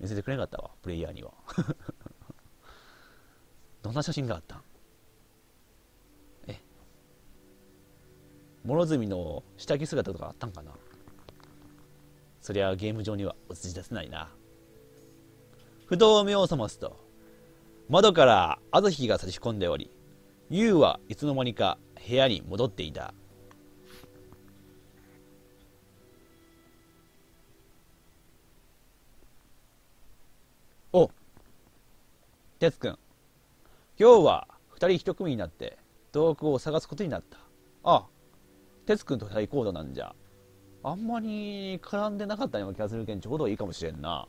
見せてくれなかったわ、プレイヤーには。どんな写真があったん？諸角の下着姿とかあったんかな。そりゃゲーム上には映し出せないな。不動目を覚ますと、窓から朝日が差し込んでおり、優はいつの間にか部屋に戻っていた。お、哲くん、今日は二人一組になって洞窟を探すことになった。あ、哲くんと二人行動なんじゃ。あんまり絡んでなかったような気がするけんちょうどいいかもしれんな。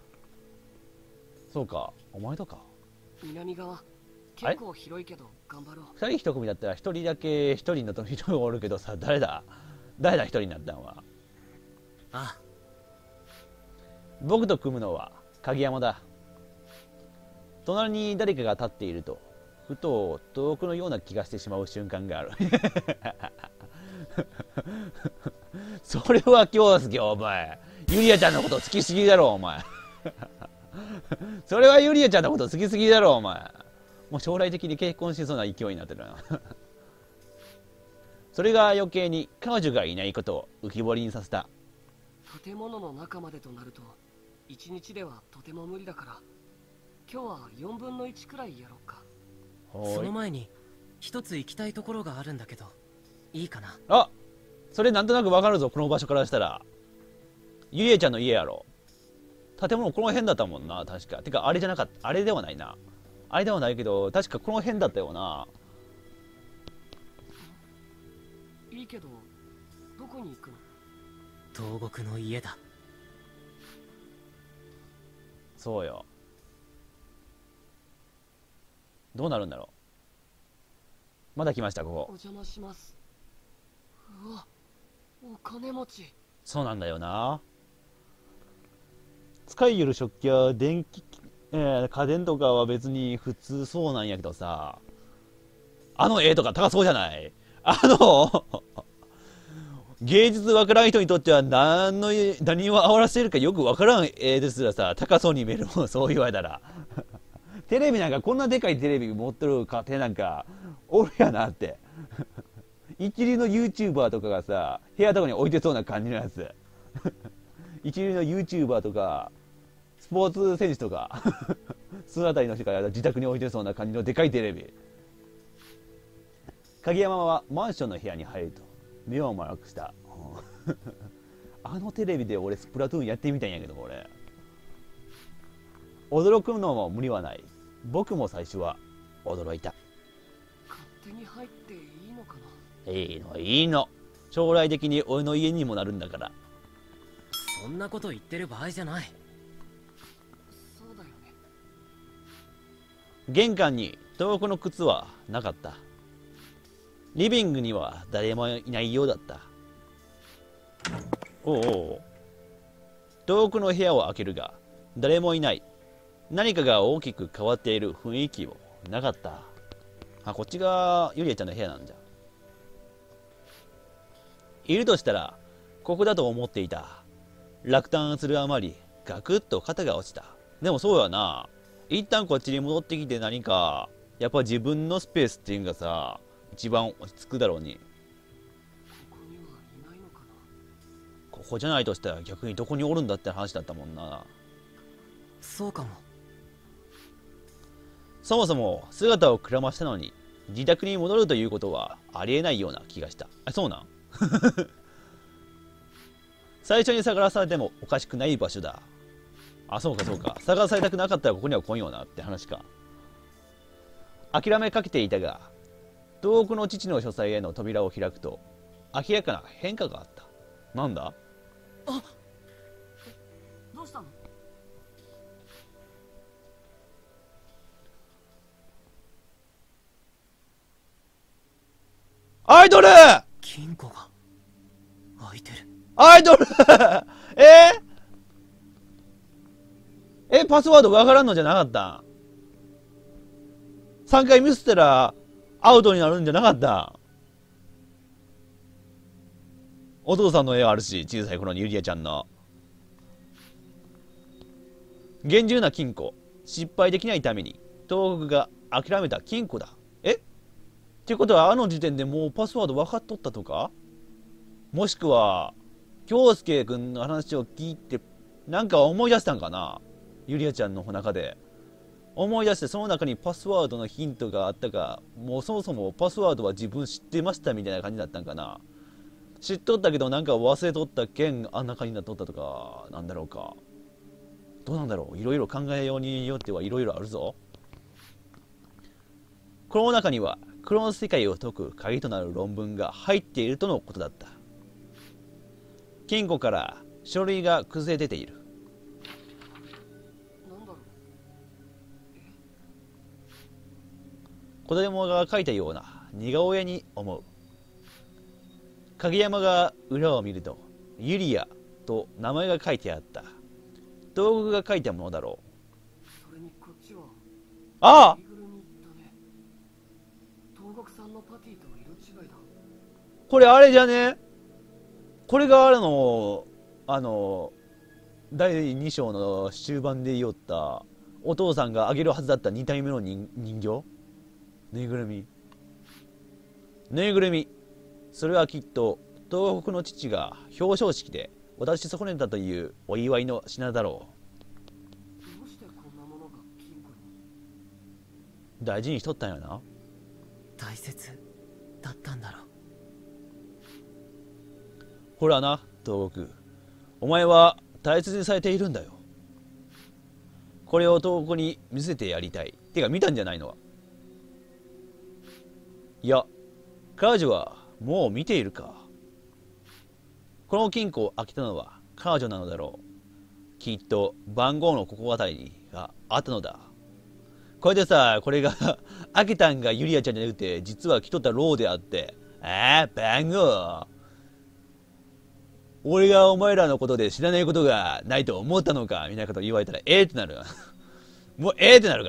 そうか、お前とか。 南側結構広いけど頑張ろう。 二人一組だったら一人だけ一人の人がおるけどさ、誰だ一人になったんは。 ああ、 僕と組むのは鍵山だ。隣に誰かが立っているとふと遠くのような気がしてしまう瞬間がある。それは京介、お前ユリアちゃんのこと好きすぎだろお前。それはユリアちゃんのこと好きすぎだろお前。もう将来的に結婚しそうな勢いになってるな。それが余計に彼女がいないことを浮き彫りにさせた。 建物の中までとなると1日ではとても無理だから、今日は4分の1くらいやろうか。 その前に一つ行きたいところがあるんだけど、いいかな。 あ、それなんとなくわかるぞ、この場所からしたら。ゆりえちゃんの家やろ。建物この辺だったもんな、確か。てかあれじゃなかった、あれではないな。あれではないけど確かこの辺だったよな。 いいけどどこに行くの？ 東国の家だ。 そうよ。どうなるんだろう。まだ来ました、こおこ。 邪魔します。うわ、お金持ち。 そうなんだよな。使いよる食器や電気、家電とかは別に普通そうなんやけどさ、あの絵とか高そうじゃない？芸術わからん人にとっては何を煽らせるかよくわからん絵ですらさ、高そうに見えるもん、そう言われたら。テレビなんか、こんなでかいテレビ持ってる家庭なんかおるやなって。一流の YouTuber とかがさ、部屋とかに置いてそうな感じのやつ。一流の YouTuber とかスポーツ選手とかそのあたりの人が自宅に置いてそうな感じのでかいテレビ。影山はマンションの部屋に入ると目を丸くした。あのテレビで俺スプラトゥーンやってみたんやけど、俺驚くのも無理はない。僕も最初は驚いた。 勝手に入っていいのかな？ いいのいいの、将来的に俺の家にもなるんだから。 そんなこと言ってる場合じゃない。 そうだよね。 玄関に遠くの靴はなかった。リビングには誰もいないようだった。おうおう、遠くの部屋を開けるが誰もいない。何かが大きく変わっている雰囲気もなかった。あ、こっちがゆりえちゃんの部屋なんじゃ。いるとしたらここだと思っていた。落胆するあまりガクッと肩が落ちた。でもそうやな、一旦こっちに戻ってきて何かやっぱ自分のスペースっていうかさ、一番落ち着くだろうに。 ここにはいないのかな？ ここじゃないとしたら逆にどこにおるんだって話だったもんな。 そうかも。 そもそも姿をくらましたのに自宅に戻るということはありえないような気がした。あ、そうなん？最初に探されてもおかしくない場所だ。あ、そうかそうか、探されたくなかったらここには来んよなって話か。諦めかけていたが遠くの父の書斎への扉を開くと明らかな変化があった。なんだ？ あ、どうしたの？ アイドル！ 金庫が開いてる。 アイドル！パスワードわからんのじゃなかったん？3回ミスったらアウトになるんじゃなかったん？お父さんの絵あるし、小さい頃にゆりえちゃんの。 厳重な金庫。失敗できないために東北が諦めた金庫だ。ってことはあの時点でもうパスワード分かっとったとか？もしくは京介くんの話を聞いてなんか思い出したんかな、ゆりあちゃんの中で。思い出してその中にパスワードのヒントがあったか、もうそもそもパスワードは自分知ってましたみたいな感じだったんかな。知っとったけどなんか忘れとったけんあんな感じになっとったとか、なんだろうか。どうなんだろう。いろいろ考えようによってはいろいろあるぞ。この中には黒の世界を解く鍵となる論文が入っているとのことだった。金庫から書類が崩れ出ている。 なんだろう。 子供が書いたような似顔絵に思う。影山が裏を見るとユリアと名前が書いてあった。道具が書いたものだろう。 それにこっちはああ、 ぬいぐるみだね。東国産のパティと色違いだ。 これあれじゃね。これが第2章の終盤で言おったお父さんがあげるはずだった2体目の人形、ぬいぐるみ。ぬいぐるみ、それはきっと東北の父が表彰式で渡し損ねたというお祝いの品だろう。 どうしてこんなものが金庫に。 大事にしとったんやな。 大切だったんだろう。 ほらな東北、お前は大切にされているんだよ。これを東北に見せてやりたい。てか見たんじゃないの。いや、彼女はもう見ているか。この金庫を開けたのは彼女なのだろう。きっと番号の心当たりがあったのだ。これでさ、これが開けたんがユリアちゃんじゃなくて実は来とったローであって、番号、俺がお前らのことで知らないことがないと思ったのかみたいなこと言われたらってなる。もうってなるから。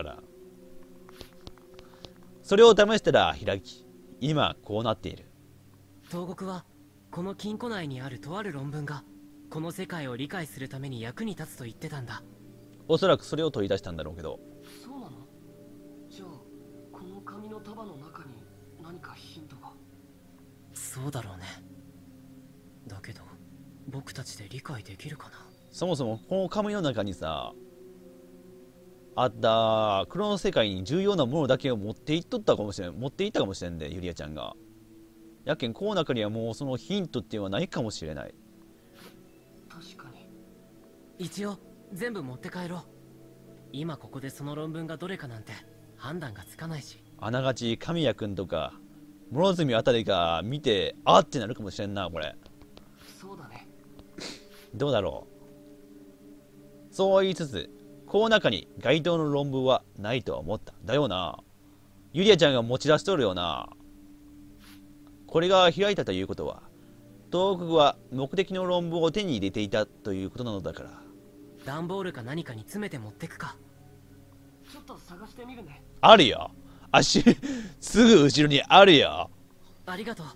それを試したら開き、今こうなっている。 東国はこの金庫内にあるとある論文がこの世界を理解するために役に立つと言ってたんだ。 おそらくそれを取り出したんだろうけど。 そうなの？じゃあこの紙の束の中に何かヒントが。 そうだろうね。だけど僕たちで理解できるかな。 そもそもこの紙の中にさあった黒の世界に重要なものだけを持っていったかもしれんで、ゆりあちゃんが。やけんこの中にはもうそのヒントっていうのはないかもしれない。 確かに。 一応全部持って帰ろう。今ここでその論文がどれかなんて判断がつかないし。 あながち神谷くんとか諸角あたりが見てあってなるかもしれんな。これそうだね。 どうだろう。そう言いつつこの中に該当の論文はないとは思った。だよな。ゆりあちゃんが持ち出しとるよな。これが開いたということは東北は目的の論文を手に入れていたということなのだから。 段ボールか何かに詰めて持ってくか。 ちょっと探してみるね。 あるよ。足すぐ後ろにあるよ。 ありがとう。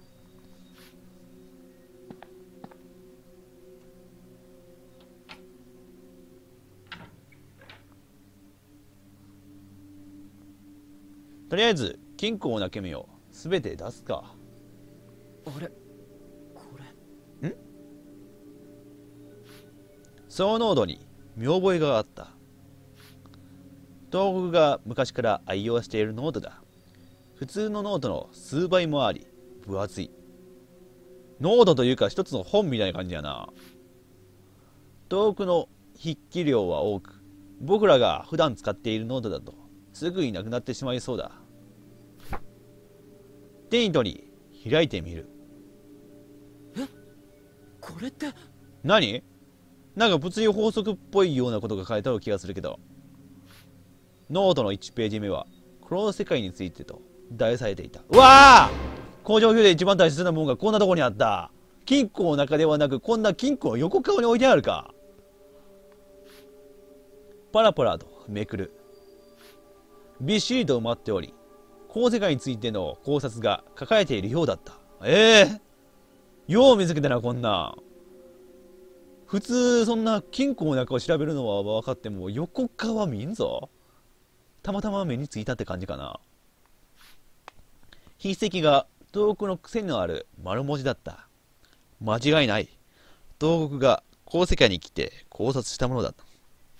とりあえず金庫をなけ目をすべて出すか。 あれ、これそのノードに見覚えがあった。東北が昔から愛用しているノートだ。普通のノートの数倍もあり分厚い。ノートというか一つの本みたいな感じやな。東北の筆記量は多く、僕らが普段使っているノートだとすぐになくなってしまいそうだ。手に取り開いてみる。 これって何？なんか物理法則っぽいようなことが書いてある気がするけど。ノートの1ページ目は黒の世界についてと題されていた。うわあ、工場表で一番大切なものがこんなところにあった。金庫の中ではなくこんな金庫の横側に置いてあるか。パラパラとめくる。びっしりと埋まっており、この世界についての考察が書かれているようだった。よう見つけたな、こんな。 普通そんな金庫の中を調べるのは分かっても横側見んぞ。たまたま目についたって感じかな。筆跡が東国の癖のある丸文字だった。間違いない。東国がこの世界に来て考察したものだった。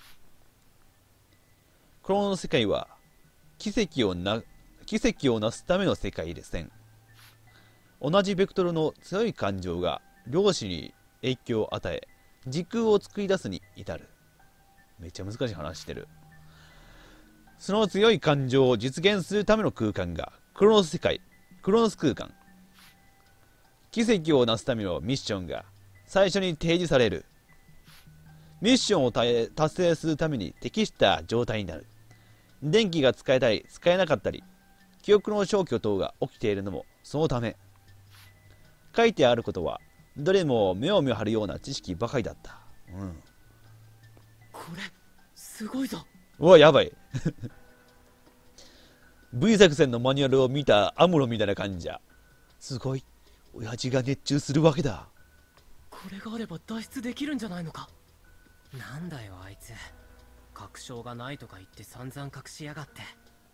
この世界は奇跡をなすための世界でせん。同じベクトルの強い感情が量子に影響を与え、時空を作り出すに至る。めっちゃ難しい話してる。その強い感情を実現するための空間がクロノス世界、クロノス空間。奇跡をなすためのミッションが最初に提示される。ミッションを達成するために適した状態になる。電気が使えたり使えなかったり、記憶の消去等が起きているのもそのため。書いてあることはどれも目を見張るような知識ばかりだった。 これすごいぞ。 うわ、やばい。V 作戦のマニュアルを見たアムロみたいな感じじゃ。すごい。親父が熱中するわけだ。 これがあれば脱出できるんじゃないのか。なんだよあいつ、確証がないとか言って散々隠しやがって。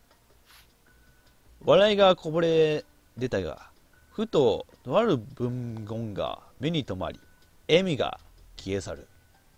笑いがこぼれ出たが、ふととある文言が目に留まり、笑みが消え去る。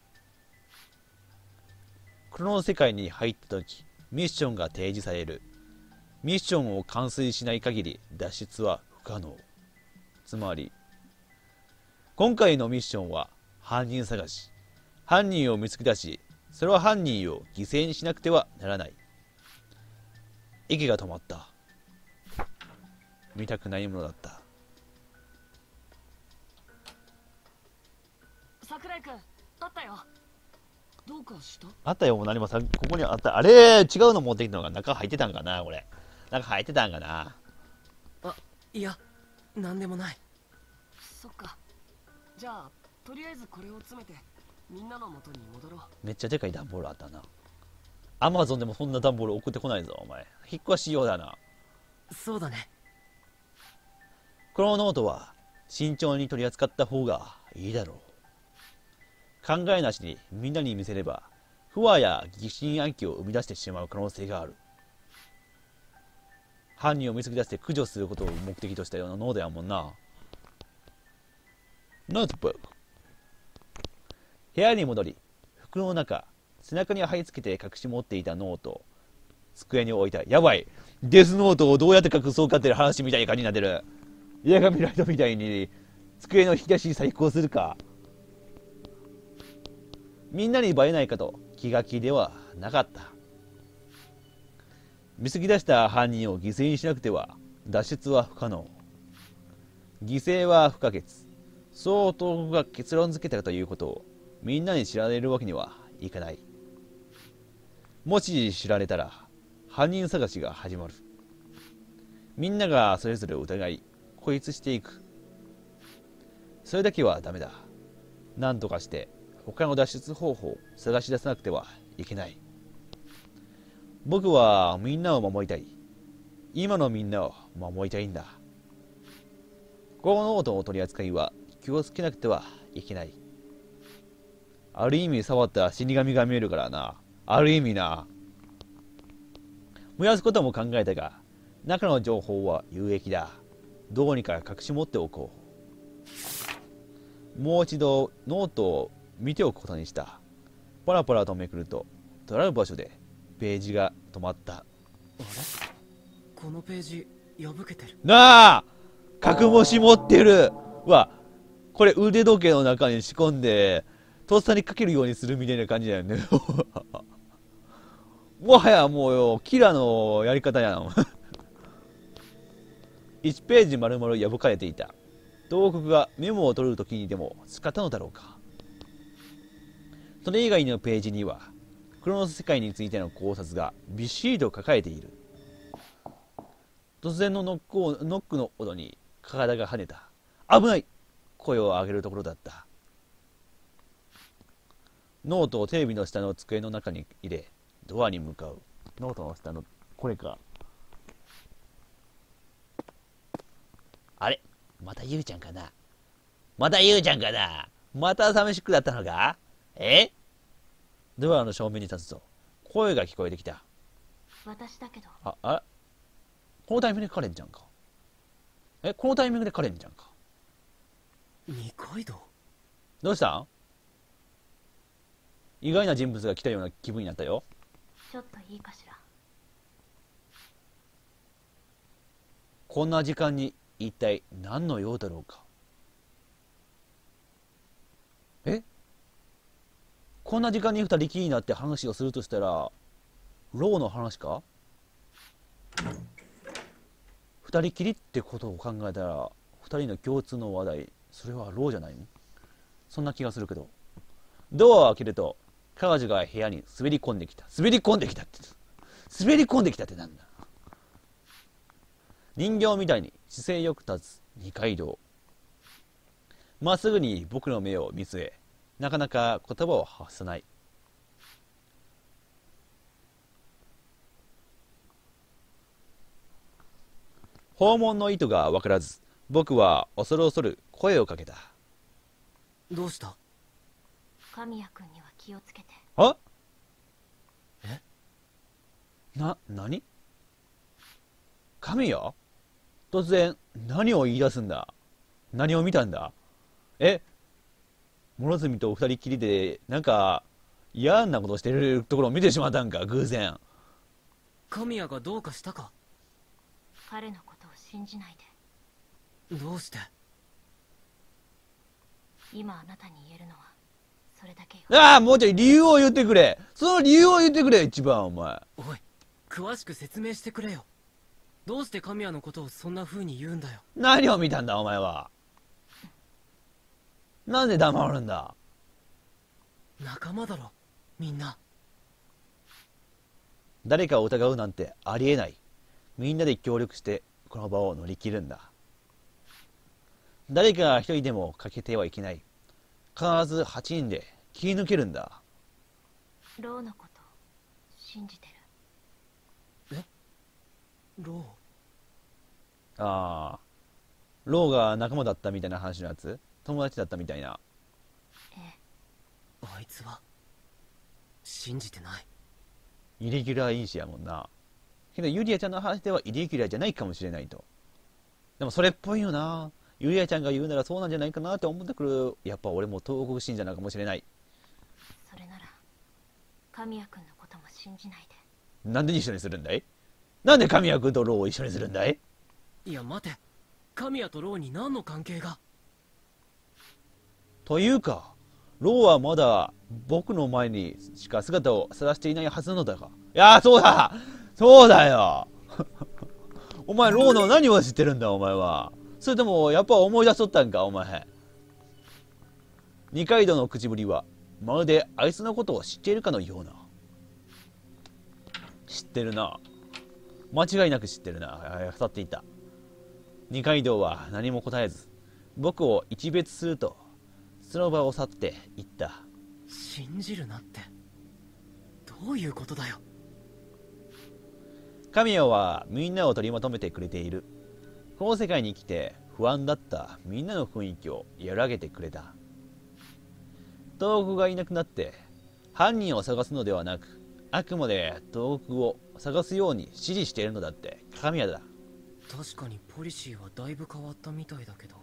この世界に入った時、ミッションが提示される。ミッションを完遂しない限り脱出は不可能。つまり、今回のミッションは犯人探し。犯人を見つけ出し、それは犯人を犠牲にしなくてはならない。息が止まった。見たくないものだった。 桜井君、あったよ。どうかした？ あったよ、もう何もさ、ここにあった。あれ、違うの持ってきたのが中入ってたんかな、これ。中入ってたんかな。 あ、いや、なんでもない。 そっか。じゃあ、とりあえずこれを詰めて、みんなの元に戻ろう。 めっちゃでかい段ボールあったな。アマゾンでもそんな段ボール送ってこないぞ、お前。引っ越し用だな。 そうだね。 このノートは慎重に取り扱った方がいいだろう。考えなしにみんなに見せれば不和や疑心暗鬼を生み出してしまう可能性がある。犯人を見つけ出して駆除することを目的としたようなノートやもんな。ノートブック。部屋に戻り、服の中、背中に貼り付けて隠し持っていたノートを机に置いた。やばい、デスノートをどうやって隠そうかっていう話みたいな感じになってる。映画見ライトみたいに机の引き出しに細工をするか。みんなにバレないかと気が気ではなかった。見つけ出した犯人を犠牲にしなくては脱出は不可能。犠牲は不可欠。そう東国が結論付けたということをみんなに知られるわけにはいかない。もし知られたら犯人探しが始まる。みんながそれぞれ疑い孤立していく。それだけはダメだ。何とかして他の脱出方法を探し出さなくてはいけない。僕はみんなを守りたい。今のみんなを守りたいんだ。このノートの取り扱いは気をつけなくてはいけない。ある意味触った死神が見えるからな。ある意味な。燃やすことも考えたが、中の情報は有益だ。どうにか隠し持っておこう。もう一度ノートを見ておくことにした。パラパラとめくると、とある場所でページが止まった。 あれ、このページ破けてる。 なあ、角もし持ってるわ。これ腕時計の中に仕込んでとっさにかけるようにするみたいな感じだよね。もはやもうよ、キラのやり方やん。1ページ丸々破かれていた。東国がメモを取るときにでも仕方のだろうか。それ以外のページにはクロノス世界についての考察がびっしりと書かれている。突然のノックの音に体が跳ねた。危ない、声を上げるところだった。ノートをテレビの下の机の中に入れ、ドアに向かう。ノートの下のこれか。あれ、またゆうちゃんかな。またゆうちゃんかな。 また寂しくなったのか？え？ドアの正面に立つと、声が聞こえてきた。 私だけど。 あ、このタイミングでカレンちゃんか。このタイミングでカレンちゃんか。 二階堂。 どうしたん？意外な人物が来たような気分になったよ。 ちょっといいかしら。 こんな時間に一体何の用だろうか。こんな時間に二人きりになって話をするとしたら、ローの話か？二人きりってことを考えたら、二人の共通の話題、それはローじゃないの？そんな気がするけど。ドアを開けると、彼女が部屋に滑り込んできた。滑り込んできたってなんだ。人形みたいに姿勢よく立つ二階堂。まっすぐに僕の目を見据え、なかなか言葉を発さない。訪問の意図が分からず、僕は恐る恐る声をかけた。 どうした？ 神谷君には気をつけて。 あ？ え？ 何？神谷？突然何を言い出すんだ？何を見たんだ？諸角と二人きりでなんか嫌なことしてるところを見てしまったんか、偶然。 神谷がどうかしたか？ 彼のことを信じないで。 どうして？ 今あなたに言えるのはそれだけよ。 ああ、もうちょい理由を言ってくれ。その理由を言ってくれ、一番お前。 おい、詳しく説明してくれよ。どうして神谷のことをそんな風に言うんだよ。 何を見たんだお前は。なんで黙るんだ。 仲間だろ、みんな。 誰かを疑うなんてありえない。みんなで協力してこの場を乗り切るんだ。誰かが一人でも欠けてはいけない。必ず8人で切り抜けるんだ。 ローのこと信じてる。 ロああ、ローが仲間だったみたいな話のやつ？友達だったみたいな。 ええ。 あいつは信じてない。 イレギュラー因子やもんな。けどユリアちゃんの話ではイレギュラーじゃないかもしれないと。でもそれっぽいよな。ユリアちゃんが言うならそうなんじゃないかなって思ってくる。やっぱ俺も東国信者なのかもしれない。 それなら神谷君のことも信じないで。 なんで一緒にするんだい？なんで神谷君とローを一緒にするんだい？ いや待て、神谷とローに何の関係が？ というか、ローはまだ僕の前にしか姿を晒していないはずなのだが。いやー、そうだよお前ローの何を知ってるんだお前は。それともやっぱ思い出しとったんかお前。二階堂の口ぶりはまるであいつのことを知っているかのような。知ってるな。間違いなく知ってるな。去っていった。二階堂は何も答えず、僕を一別するとその場を去っていった。 信じるなってどういうことだよ。 神谷はみんなを取りまとめてくれている。この世界に来て不安だったみんなの雰囲気を和らげてくれた。東北がいなくなって犯人を探すのではなく、あくまで東北を探すように指示しているのだって神谷だ。 確かにポリシーはだいぶ変わったみたいだけど。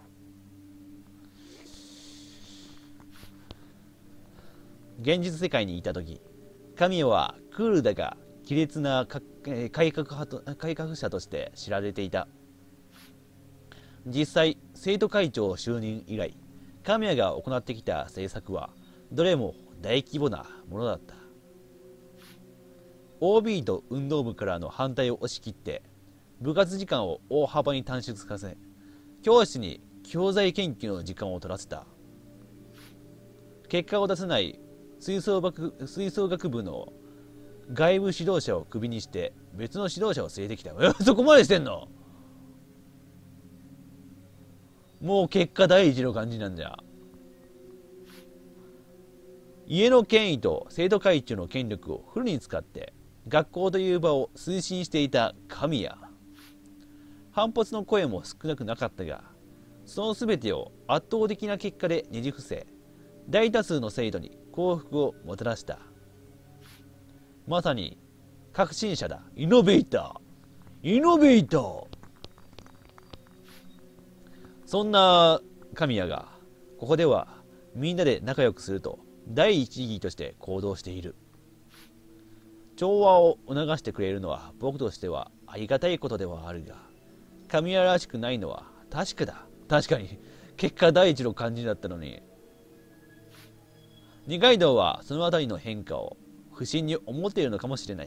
現実世界にいた時、神谷はクールだが卑劣な改革者として知られていた。実際生徒会長就任以来、神谷が行ってきた政策はどれも大規模なものだった。 OB と運動部からの反対を押し切って部活時間を大幅に短縮させ、教師に教材研究の時間を取らせた。結果を出せない吹奏楽部の外部指導者をクビにして別の指導者を連れてきた。そこまでしてんの？もう結果第一の感じなんじゃ。家の権威と生徒会長の権力をフルに使って学校という場を推進していた神谷。反発の声も少なくなかったが、その全てを圧倒的な結果でねじ伏せ、 大多数の生徒に幸福をもたらした。まさに革新者だ。イノベーター、イノベーター。そんな神谷がここではみんなで仲良くすると第一義として行動している。調和を促してくれるのは僕としてはありがたいことではあるが、神谷らしくないのは確かだ。確かに結果第一の感じだったのに。二階堂はそのあたりの変化を不審に思っているのかもしれない。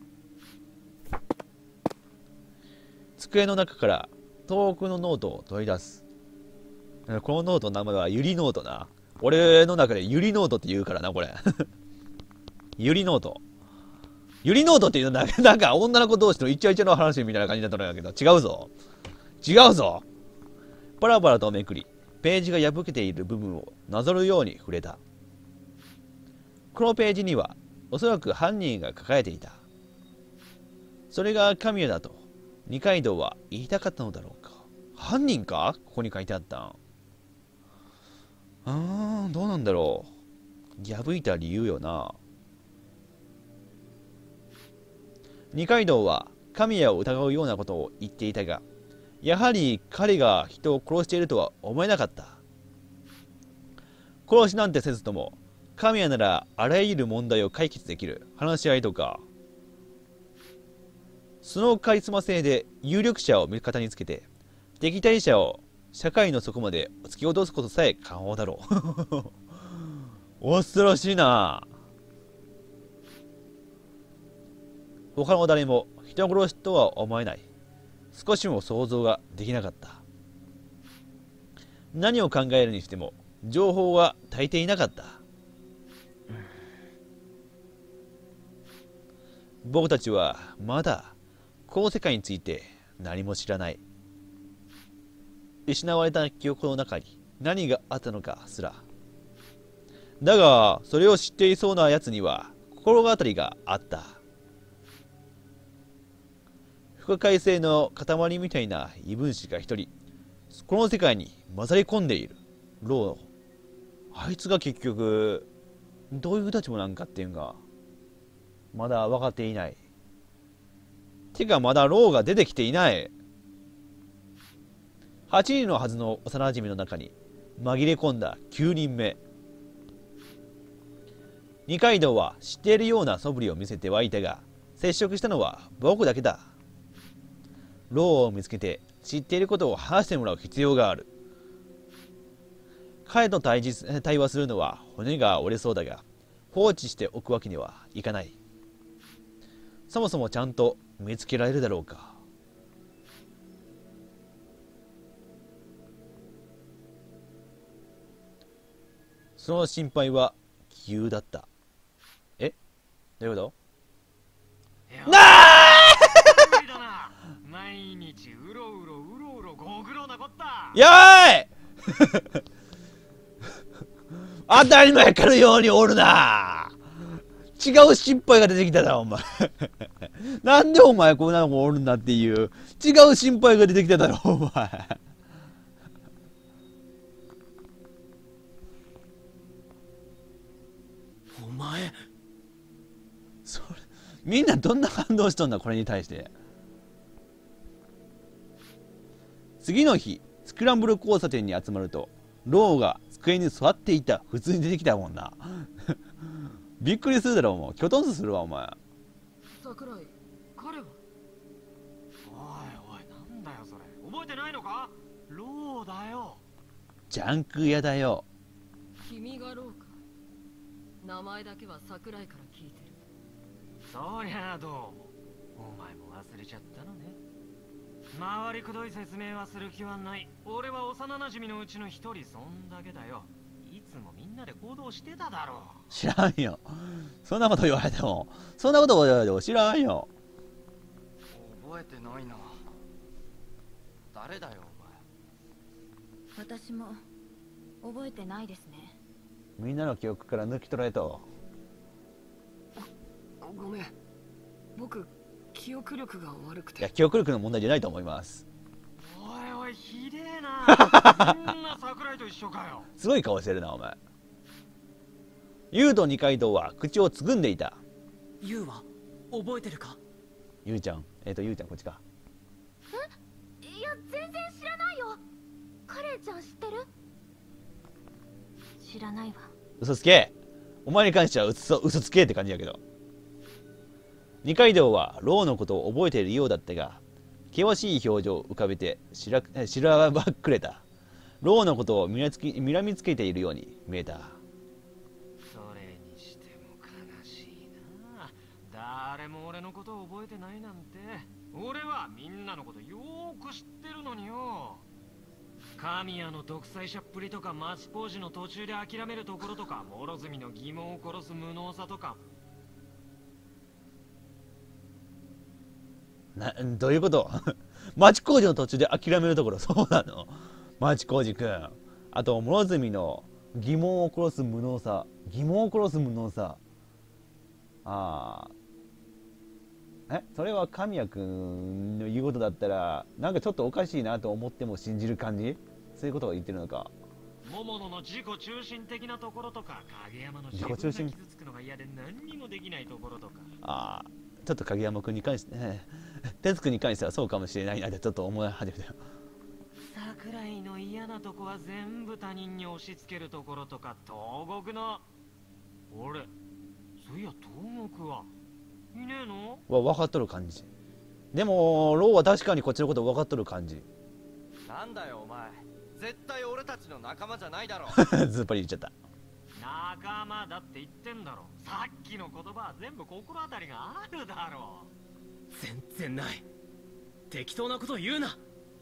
机の中から遠くのノートを取り出す。このノートの名前はユリノートな。俺の中でユリノートって言うからな、これ。ユリノート。ユリノートっていうのはなんか女の子同士のイチャイチャの話みたいな感じだったんだけど、違うぞ。違うぞ。パラパラとめくり、ページが破けている部分をなぞるように触れた。このページにはおそらく犯人が書かれていた。それが神谷だと二階堂は言いたかったのだろうか。犯人か、ここに書いてあったん。どうなんだろう。破いた理由よな。二階堂は神谷を疑うようなことを言っていたが、やはり彼が人を殺しているとは思えなかった。殺しなんてせずとも神谷ならあらゆる問題を解決できる話し合いとか、そのカリスマ性で有力者を味方につけて敵対者を社会の底まで突き落とすことさえ可能だろう。恐ろしいな。他の誰も人殺しとは思えない。少しも想像ができなかった。何を考えるにしても情報が足りていなかった。僕たちはまだこの世界について何も知らない。失われた記憶の中に何があったのかすら。だがそれを知っていそうなやつには心当たりがあった。不可解性の塊みたいな異分子が一人この世界に混ざり込んでいる。ロー、あいつが結局どういう立場なんかっていうのがまだ分かっていない。てかまだローが出てきていない。8人のはずの幼馴染の中に紛れ込んだ9人目。二階堂は知っているような素振りを見せてはいたが、接触したのは僕だけだ。ローを見つけて知っていることを話してもらう必要がある。彼と対話するのは骨が折れそうだが、放置しておくわけにはいかない。そもそもちゃんと見つけられるだろうか。その心配は杞憂だった。え、どういうこと？なあ毎日うろうろご苦労なこった。 やーい当たり前からようにおるな。違う心配が出てきたなお前なんでお前こんなのがおるんだっていう違う心配が出てきただろお前お前それみんなどんな感動しとんだこれに対して。次の日スクランブル交差点に集まるとローが机に座っていた。普通に出てきたもんなびっくりするだろもう。キョトンとするわお前。 桜井、彼は？ おいなんだよそれ、覚えてないのか？ローだよ。 ジャンク屋だよ。 君がローか。名前だけは桜井から聞いてる。 そりゃあどうも。お前も忘れちゃったのね。回りくどい説明はする気はない。俺は幼馴染のうちの一人、そんだけだよ。いつもみんなで行動してただろう。 知らんよ。そんなこと言われてもそんなこと言われても知らんよ。 覚えてないな。誰だよお前。 私も覚えてないですね。 みんなの記憶から抜き取られと。 ごめん、僕記憶力が悪くいやて。 記憶力の問題じゃないと思います。 おいひでえなみんな桜井と一緒かよ。 すごい顔してるなお前。 ユウと二階堂は口をつぐんでいた。 ユウは覚えてるか？ ユウちゃん、ユウちゃんこっちか。 いや全然知らないよ。カレイちゃん知ってる？知らないわ。 嘘つけ。お前に関しては嘘つけって感じやけど。二階堂はローのことを覚えているようだったが、険しい表情を浮かべてしらばっくれた。ローのことを睨みつけているように見えた。 それにしても悲しいな。誰も俺のことを覚えてないなんて。俺はみんなのことよーく知ってるのによ。神谷の独裁者っぷりとか、町工事の途中で諦めるところとか、諸角の疑問を殺す無能さとか。 どういうこと町工事の途中で諦めるところ、そうなの？町工事くん。あと諸角の疑問を殺す無能さ。それは神谷くんの言うことだったらなんかちょっとおかしいなと思っても信じる感じ？そういうことを言ってるのか。 桃野の自己中心的なところとか、影山の自己中心自分が傷つくのが嫌で何にもできないところとか。 ちょっと影山くんに関してね、哲くんに関してはそうかもしれないなってちょっと思い始めたよ。 桜井の嫌なとこは全部他人に押し付けるところとか、東国の俺、そういや東国はいねえの？ 分かっとる感じ。でもローは確かにこっちのこと分かっとる感じ。 なんだよお前、絶対俺たちの仲間じゃないだろ。 ずっぱり言っちゃった。 仲間だって言ってんだろ。さっきの言葉は全部心当たりがあるだろ。 全然ない。適当なこと言うな。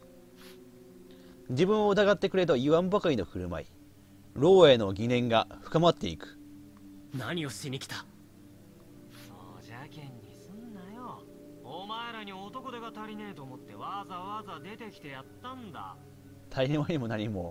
自分を疑ってくれと言わんばかりの振る舞い。ローへの疑念が深まっていく。 何をしに来た？ そうじゃけんにすんなよ。お前らに男手が足りねえと思ってわざわざ出てきてやったんだ。 足りないも何も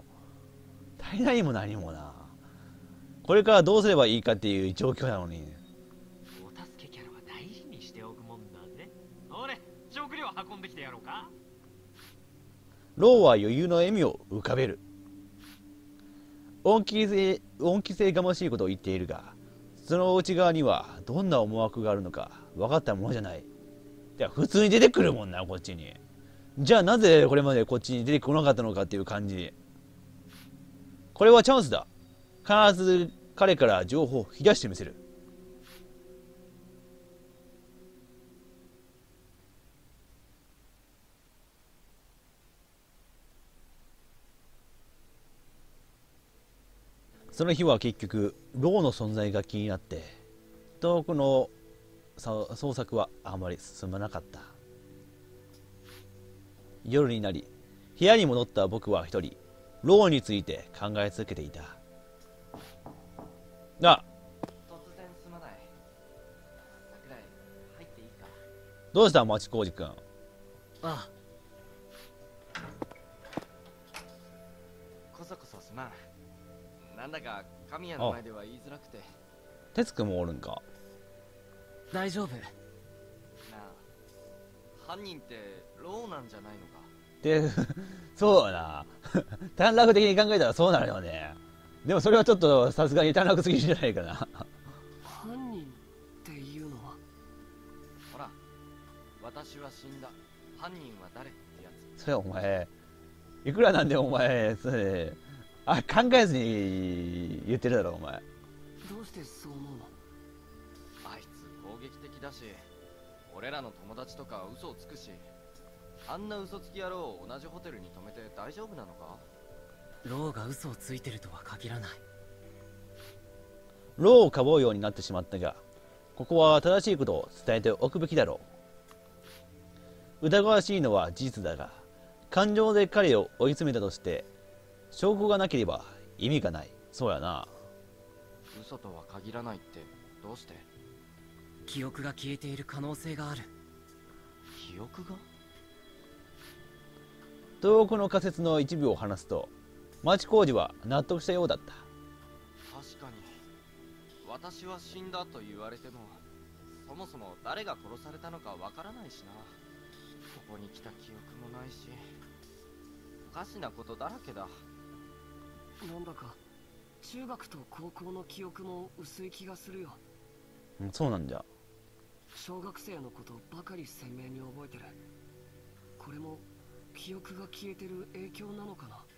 な。これからどうすればいいかっていう状況なのに。 お助けキャラは大事にしておくもんだぜ。俺、食料運んできてやろうか。 ローは余裕の笑みを浮かべる。恩着せがましいことを言っているが、その内側にはどんな思惑があるのか分かったものじゃない。いや普通に出てくるもんな、こっちに。じゃあなぜこれまでこっちに出てこなかったのかっていう感じ。これはチャンスだ。必ず彼から情報を引き出してみせる。その日は結局ローの存在が気になって遠くの捜索はあまり進まなかった。夜になり部屋に戻った僕は一人ローについて考え続けていた。 突然すまない。桜井、入っていいか？ どうした町工事くん。 ああ、 こそこそすまん。なんだか神谷の前では言いづらくて。 哲くんもおるんか。 大丈夫。 なあ、犯人ってローなんじゃないのか？ でそうだな短絡的に考えたらそうなるよね。でもそれはちょっとさすがに短絡すぎじゃないかな犯人っていうのは？ ほら、私は死んだ、犯人は誰ってやつ。 それお前いくらなんでお前それ考えずに言ってるだろお前。 どうしてそう思うの？ あいつ攻撃的だし、俺らの友達とか嘘をつくし、あんな嘘つき野郎を同じホテルに泊めて大丈夫なのか？ ローが嘘をついてるとは限らない。 ローをかぼうようになってしまったが、ここは正しいことを伝えておくべきだろう。疑わしいのは事実だが、感情で彼を追い詰めたとして証拠がなければ意味がない。そうやな。 嘘とは限らないってどうして？ 記憶が消えている可能性がある。 記憶が？ 東北の仮説の一部を話すと町工事は納得したようだった。 確かに私は死んだと言われても、そもそも誰が殺されたのかわからないしな。ここに来た記憶もないし、おかしなことだらけだ。 なんだか中学と高校の記憶も薄い気がするよ。 うん、そうなんじゃ。 小学生のことばかり鮮明に覚えてる。これも記憶が消えてる影響なのかな。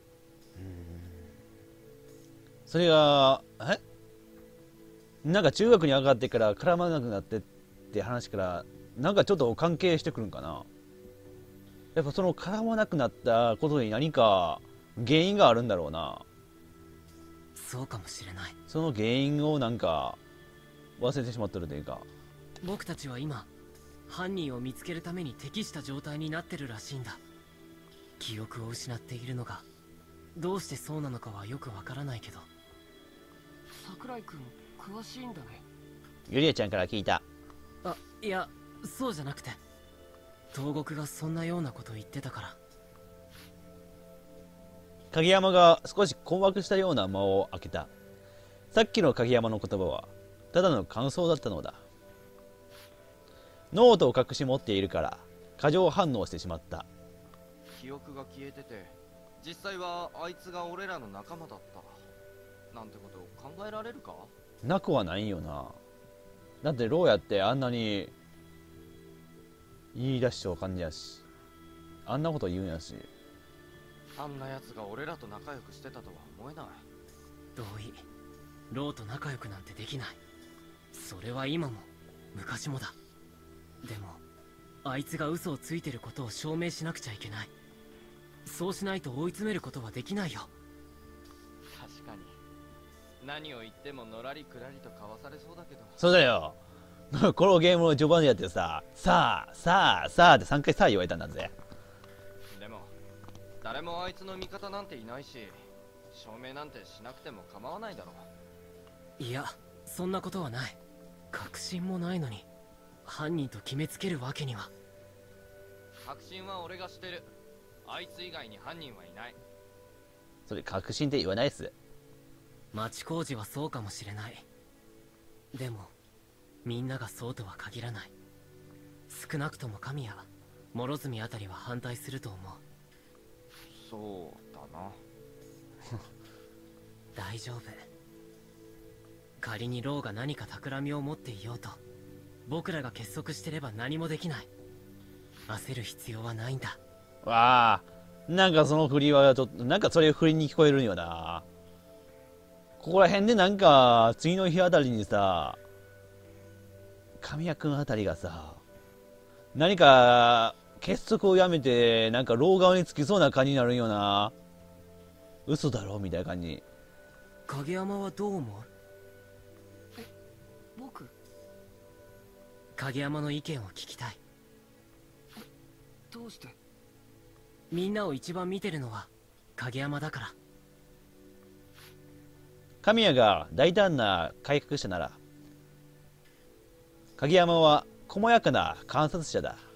それがなんか中学に上がってから絡まなくなってって話からなんかちょっと関係してくるんかな。やっぱその絡まなくなったことに何か原因があるんだろうな。 そうかもしれない。 その原因をなんか忘れてしまってるというか。 僕たちは今犯人を見つけるために適した状態になってるらしいんだ。記憶を失っているのがどうしてそうなのかはよくわからないけど。 桜井くん詳しいんだね。 ゆりあちゃんから聞いた。 あ、いや、そうじゃなくて東国がそんなようなこと言ってたから。 影山が少し困惑したような間を空けた。さっきの影山の言葉はただの感想だったのだ。ノートを隠し持っているから過剰反応してしまった。 記憶が消えてて、実際はあいつが俺らの仲間だったなんてこと考えられるか？ なくはないよな。だってローヤってあんなに言い出しちゃう感じやし、あんなこと言うんやし。 あんな奴が俺らと仲良くしてたとは思えない。 同意。ローと仲良くなんてできない。それは今も昔もだ。でもあいつが嘘をついてることを証明しなくちゃいけない。そうしないと追い詰めることはできないよ。 確かに何を言ってものらりくらりとかわされそうだけど。 そうだよ。このゲームの序盤でやってさあさあって3回さあ言われたんだぜ。 でも誰もあいつの味方なんていないし、証明なんてしなくても構わないだろう。 いや、そんなことはない。確信もないのに犯人と決めつけるわけには。 確信は俺がしてる。あいつ以外に犯人はいない。 それ確信って言わないっす。 町工事はそうかもしれない。でもみんながそうとは限らない。少なくとも神谷、諸角あたりは反対すると思う。 そうだな。 大丈夫。仮にローが何か企みを持っていようと、僕らが結束してれば何もできない。焦る必要はないんだ。 わあ、なんかその振りはちょっとなんかそれ振りに聞こえるんよな。ここら辺でなんか次の日あたりにさ、神谷くんあたりがさ、何か結束をやめてなんかロー側につきそうな感じになるんよな。嘘だろみたいな感じ。 影山はどう思う？ 僕？ 影山の意見を聞きたい。 どうして？ みんなを一番見てるのは影山だから。 神谷が大胆な改革者なら、影山は細やかな観察者だ。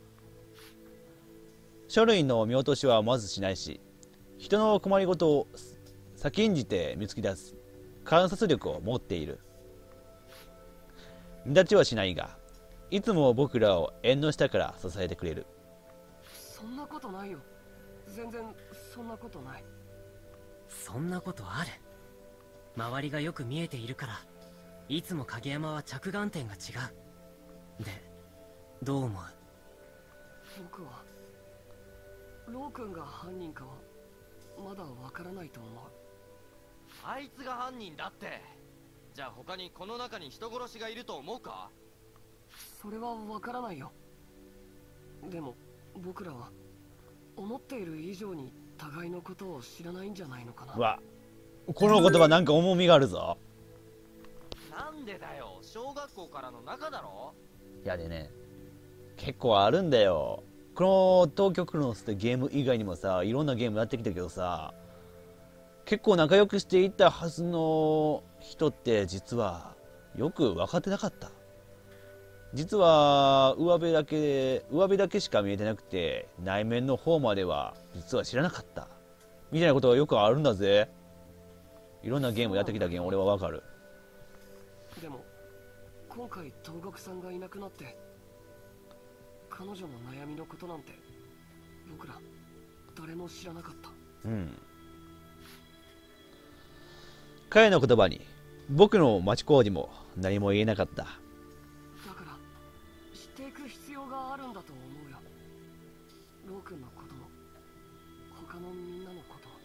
書類の見落としはまずしないし、人の困りごとを先んじて見つけ出す観察力を持っている。目立ちはしないが、いつも僕らを縁の下から支えてくれる。 そんなことないよ。全然そんなことない。 そんなことある。周りがよく見えているから、いつも影山は着眼点が違う。で、どう思う？ 僕はロー君が犯人かはまだわからないと思う。 あいつが犯人だって。じゃあ他にこの中に人殺しがいると思うか？ それはわからないよ。でも僕らは思っている以上に互いのことを知らないんじゃないのかな。 うわ、この言葉なんか重みがあるぞ。 なんでだよ、小学校からの仲だろ。 いやでね、結構あるんだよ。この東京クロノスってゲーム以外にもさ、いろんなゲームやってきたけどさ、結構仲良くしていたはずの人って実はよく分かってなかった。実は上辺だけしか見えてなくて、内面の方までは実は知らなかったみたいなことがよくあるんだぜ。いろんなゲームやってきたけん俺は分かる。 でも今回東国さんがいなくなって彼女の悩みのことなんて僕ら誰も知らなかった。 うん。 彼の言葉に僕の町工事も何も言えなかった。 だから知っていく必要があるんだと思うよ。ロー君のことも他のみんなのことも。